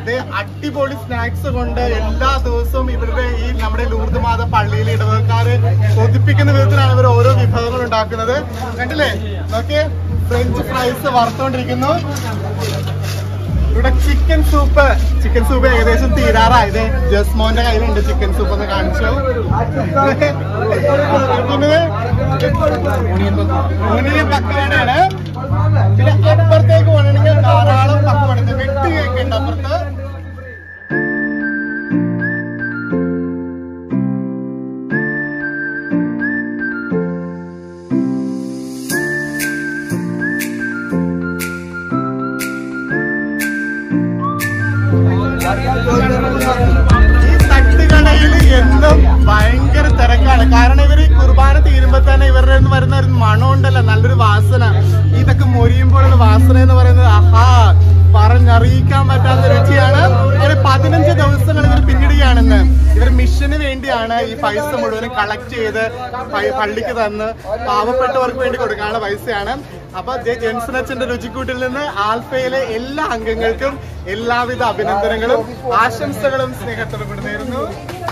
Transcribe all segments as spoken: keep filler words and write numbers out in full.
അടിപൊളി സ്നാക്സ് കൊണ്ട് എല്ലാ ദിവസവും ഇവരുടെ ഈ നമ്മുടെ ലൂർദ് മാത പള്ളിയിലെ ഇടവക്കാര് കൊതിപ്പിക്കുന്ന വിധത്തിലാണ് ഇവർ ഓരോ വിഭവങ്ങൾ ഉണ്ടാക്കുന്നത്. കണ്ടില്ലേ, നോക്കിയേ, ഫ്രഞ്ച് ഫ്രൈസ് വറുത്തോണ്ടിരിക്കുന്നു. ഇവിടെ ചിക്കൻ സൂപ്പ് ചിക്കൻ സൂപ്പ് ഏകദേശം തീരാറായത്. ജസ്മോന്റെ കയ്യിലുണ്ട് ചിക്കൻ സൂപ്പ് എന്ന് കാണിച്ചു. ഊണിയ പക്കവടയാണ്. പിന്നെ അപ്പുറത്തേക്ക് പോകണമെങ്കിൽ ധാരാളം പക്കവട, വെട്ടി കേക്കുണ്ട് അപ്പുറത്ത്. ഈ തട്ടുകടയിൽ എന്നും ഭയങ്കര തിരക്കാണ്. കാരണം ഇവർ കുർബാന തീരുമ്പോ തന്നെ ഇവരുടെ നിന്ന് വരുന്ന ഒരു മണം ഉണ്ടല്ലോ, നല്ലൊരു വാസന. ഇതൊക്കെ മൊരിയുമ്പോഴുള്ള വാസന എന്ന് പറയുന്നത് ആഹാ, പറഞ്ഞറിയിക്കാൻ പറ്റാത്ത രുചിയാണ്. ഒരു പതിനഞ്ച് ദിവസങ്ങൾ ഇവർ പിന്നിടുകയാണെന്ന്. ഇവർ മിഷന് വേണ്ടിയാണ് ഈ പൈസ മുഴുവനും കളക്ട് ചെയ്ത് പള്ളിക്ക് തന്ന് പാവപ്പെട്ടവർക്ക് വേണ്ടി കൊടുക്കാനുള്ള പൈസയാണ്. അപ്പൊ ജെൻസൺ അച്ഛന്റെ രുചിക്കൂട്ടിൽ നിന്ന് ആൽഫയിലെ എല്ലാ അംഗങ്ങൾക്കും എല്ലാവിധ അഭിനന്ദനങ്ങളും ആശംസകളും സ്നേഹത്തോടും നേരുന്നു.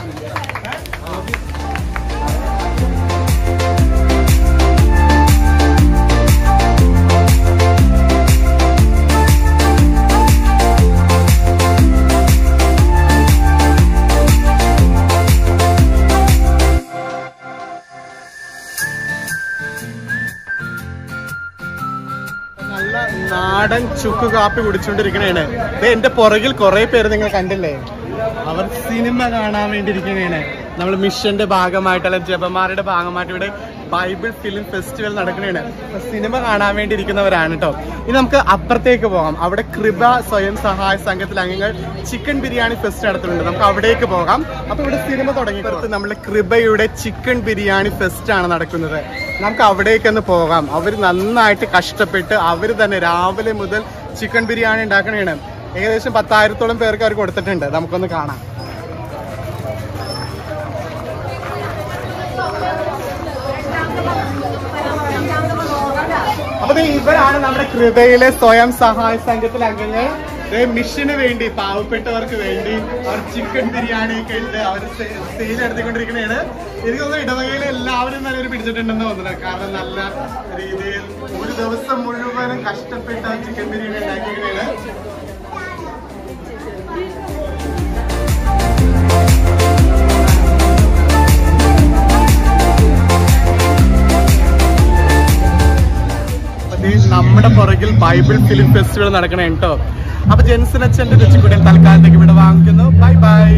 നല്ല നാടൻ ചുക്ക് കാപ്പി കുടിച്ചുകൊണ്ടിരിക്കണേണ്. എന്റെ പുറകിൽ കുറെ പേര് നിങ്ങൾ കണ്ടില്ലേ, അവർ സിനിമ കാണാൻ വേണ്ടി ഇരിക്കണേണ്. നമ്മൾ മിഷന്റെ ഭാഗമായിട്ട് അല്ലെങ്കിൽ ജപമാരുടെ ഭാഗമായിട്ട് ഇവിടെ ബൈബിൾ ഫിലിം ഫെസ്റ്റിവൽ നടക്കണേണ്. സിനിമ കാണാൻ വേണ്ടി ഇരിക്കുന്നവരാണ് കേട്ടോ. ഇനി നമുക്ക് അപ്പുറത്തേക്ക് പോകാം. അവിടെ കൃപ സ്വയം സഹായ സംഘത്തിലെ അംഗങ്ങൾ ചിക്കൻ ബിരിയാണി ഫെസ്റ്റ് നടത്തുന്നുണ്ട്. നമുക്ക് അവിടേക്ക് പോകാം. അപ്പൊ ഇവിടെ സിനിമ തുടങ്ങി നമ്മുടെ കൃപയുടെ ചിക്കൻ ബിരിയാണി ഫെസ്റ്റ് ആണ് നടക്കുന്നത്. നമുക്ക് അവിടേക്കൊന്ന് പോകാം. അവർ നന്നായിട്ട് കഷ്ടപ്പെട്ട് അവർ തന്നെ രാവിലെ മുതൽ ചിക്കൻ ബിരിയാണി ഉണ്ടാക്കണേണ്. ഏകദേശം പത്തായിരത്തോളം പേർക്ക് അവർ കൊടുത്തിട്ടുണ്ട്. നമുക്കൊന്ന് കാണാം. അപ്പൊ ഇവരാണ് നമ്മുടെ കൃപയിലെ സ്വയം സഹായ സംഘത്തിലെ അംഗങ്ങൾ. മിഷന് വേണ്ടി, പാവപ്പെട്ടവർക്ക് വേണ്ടി അവർ ചിക്കൻ ബിരിയാണി ഒക്കെ ഉണ്ട്. അവർ സെയിൽ നടത്തിക്കൊണ്ടിരിക്കണേണ്. എനിക്ക് തോന്നുന്നു ഇടവകയിലെ എല്ലാവരും തന്നെ ഒരു പിടിച്ചിട്ടുണ്ടെന്ന് തോന്നുന്നത്. കാരണം നല്ല രീതിയിൽ ഒരു ദിവസം മുഴുവനും കഷ്ടപ്പെട്ട ചിക്കൻ ബിരിയാണി ഉണ്ടാക്കിയിരിക്കണേണ്. നമ്മുടെ പുറകിൽ ബൈബിൾ ഫിലിം ഫെസ്റ്റിവൽ നടക്കണേ കേട്ടോ. അപ്പൊ ജെൻസൺ അച്ഛന്റെ രുചിക്കൂടിൽ തൽക്കാലത്തേക്ക് ഇവിടെ വാങ്ങിക്കുന്നു. Bye bye.